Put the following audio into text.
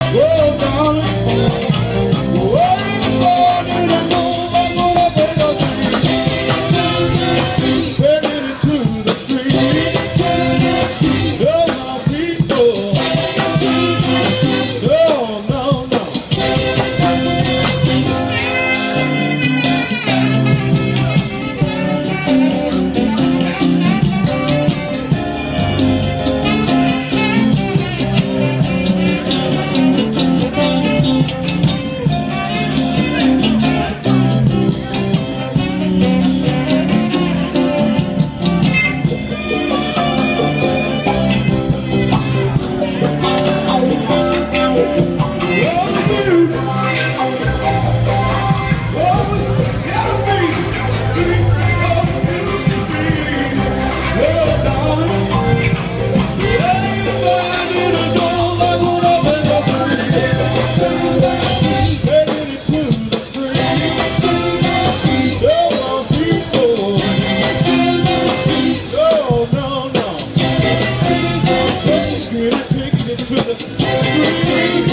Oh, darling, oh, everybody that knows I'm gonna take a street, taking it to the street, oh, my people, no, no, no. To the street.